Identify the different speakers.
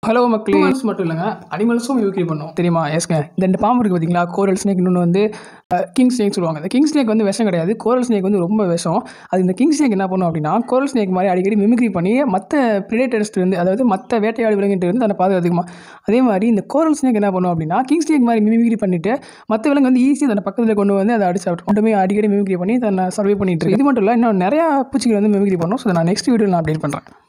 Speaker 1: Hello மக்களே, humans மட்டும் இல்லைங்க, அனிமல்ஸும் மிமிக்ரி பண்ணும் தெரியுமா? எஸ்ங்க. இந்த 2 பாம்பு இருக்குது பார்த்தீங்களா, கோரல் ஸ்னேக், இன்னொன்று வந்து கிங் ஸ்னேக் சொல்லுவாங்க. இந்த கிங் ஸ்னேக் வந்து விஷம் கிடையாது, கோரல் ஸ்னேக் வந்து ரொம்ப விஷம். அது இந்த கிங் ஸ்னேக் என்ன பண்ணும் அப்படின்னா, கோரல் ஸ்னேக் மாதிரி அடிக்கடி மிமிக்ரி பண்ணி மற்ற பிரிடேட்டர்ஸ்லேருந்து, அதாவது மற்ற வேட்டையாடு விலங்கிட்டு வந்து தன்னை பாதுகாத்துக்குமா. அதே மாதிரி இந்த கோரல் ஸ்னேக் என்ன பண்ணும் அப்படின்னா, கிங் ஸ்னேக் மாதிரி மிமிக்ரி பண்ணிட்டு மற்ற விலங்கு வந்து ஈஸியாக தன்னை பக்கத்தில் கொண்டு வந்து அதை அடிச்சு சாப்பிட்டு மட்டுமே அடிக்கடி மிமிக்ரி பண்ணி தன்னை சர்வே பண்ணிட்டு இருக்கு. இது மட்டும் இல்லை, இன்னும் நிறையா பூச்சிகள் வந்து மிமிக்ரி பண்ணும். ஸோ நான் நெக்ஸ்ட் வீடியோவில் நான் அப்டேட் பண்ணுறேன்.